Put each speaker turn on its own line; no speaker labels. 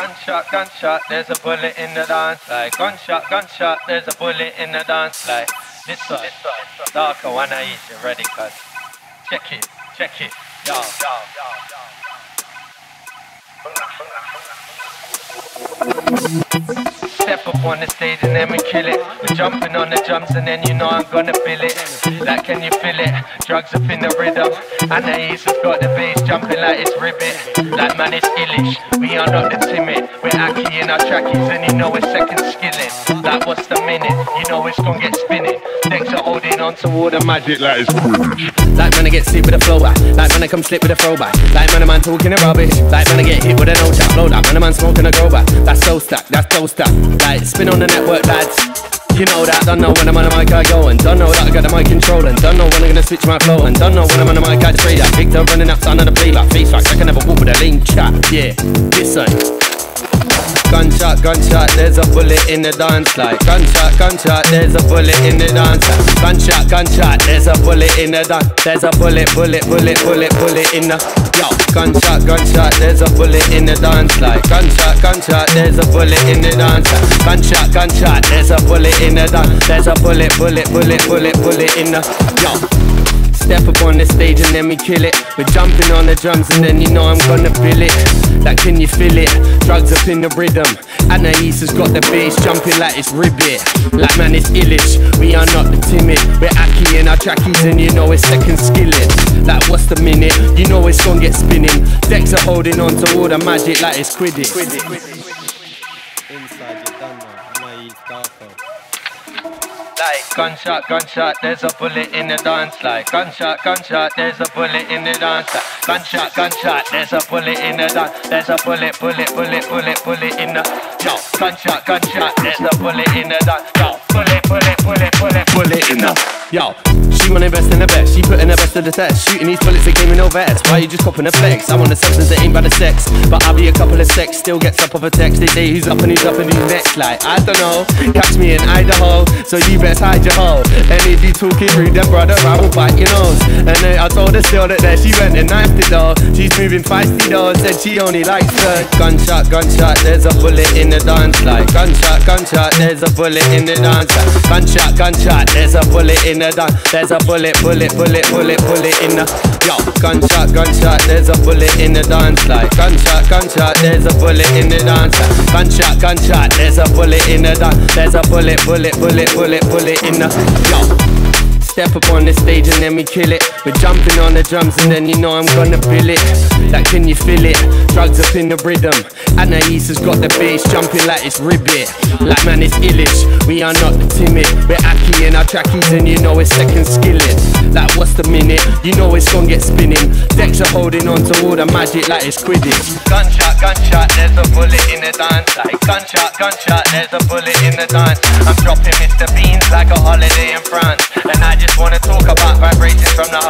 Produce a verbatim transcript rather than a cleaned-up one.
gunshot, gunshot, there's a bullet in the dance. Like gunshot, gunshot, there's a bullet in the dance. Like this one, this one, Darko, Anaïs, you ready, cuz? Check it, check it, yo, yo, yo, yo. Step up on the stage and then we kill it. We're jumping on the drums and then you know I'm gonna feel it. Like can you feel it? Drugs up in the rhythm. Anaïs has got the bass jumping like it's ribbit. Like man it's illish, we are not the timid. We're Aki in our trackies and you know we're second skilling. Like what's the minute? You know it's gonna get spinning. Decks are holding on to all the magic like it's Quidditch. Like when I get sleep with a flow back. Like when I come slip with a throwback. Like when a man talking a rubbish. Like when I get hit with a no chat. Blow that when a man smoking a grow back. That's so stacked, that's so stacked. Like spin on the network lads. You know that, don't know when I'm on the mic I go and don't know that I got the mic controlling. Don't know when I'm gonna switch my flow and don't know when I'm on the mic I just read that. Victor running up sound on the play like face facts. I can never walk with a lean chat. Yeah, listen. Gunshot, gunshot, there's a bullet in the dance. Like gunshot, gunshot, there's a bullet in the dance. Gunshot, gunshot, there's a bullet in the dance. There's a bullet, bullet, bullet, bullet, bullet in the. Yo, gunshot, gunshot, there's a bullet in the dance. Like gunshot, gunshot, there's a bullet in the dance. Gunshot, gunshot, there's a bullet in the dance. There's a bullet, bullet, bullet, bullet, bullet in the. Yo. Step up on the stage and then we kill it. We're jumping on the drums and then you know I'm gonna feel it. Like can you feel it? Drugs up in the rhythm. Anaïs has got the bass jumping like it's ribbit. Like man it's illish, we are not the timid. We're Aki in our trackies and you know it's second skillet. Like what's the minute? You know it's gonna get spinning. Decks are holding on to all the magic like it's Quidditch. Inside you're done now, Anaïs Darko. Like gunshot, gunshot, there's a bullet in the dance. Like gunshot, gunshot, there's a bullet in the dance. Like, gunshot, gunshot, there's a bullet in the dance. There's a bullet, bullet, bullet, bullet, bullet in the. Yo, gunshot, gunshot, there's a bullet in the dance. Yo, bullet, bullet, bullet, bullet, bullet in the. Yo, she wanna invest in the best. She putting the best to the test. Shooting these bullets, they came in no vest. Why you just copping a flex? I want the substance that ain't by the sex. But I'll be a couple of sex. Still gets up off a text. They say who's up and who's up and who's next. Like I don't know. Catch me in Idaho, so you best hide your hoe. And if you talking rude, then brother, I will bite your nose. And then I told her still that there she went and knifed it though. She's moving feisty though. Said she only likes her. Gunshot, gunshot, there's a bullet in the dance. Like gunshot, gunshot, there's a bullet in the dance. Gunshot, gunshot, there's a bullet in the dance. There's a bullet, bullet, bullet, bullet, bullet in the. Yo, gunshot, gunshot, there's a bullet in the dance. Like gunshot, gunshot, there's a bullet in the dance. Gunshot, gunshot, there's a bullet in the dance. There's a bullet, bullet, bullet, bullet, bullet in the. Yo. Step up on the stage and then we kill it. We're jumping on the drums and then you know I'm gonna feel it. Like can you feel it? Drugs up in the rhythm. Anaïs has got the bass jumping like it's ribbit. Like man it's illish, we are not the timid. We're Aki in our trackies and you know it's second skillet. Like what's the minute? You know it's gonna get spinning. Decks are holding on to all the magic like it's Quidditch. Gunshot, gunshot, there's a bullet in the dance. Like gunshot, gunshot, there's a bullet in the dance. I'm dropping Mister Beans like a holiday in France. And I just wanna talk about vibrations from the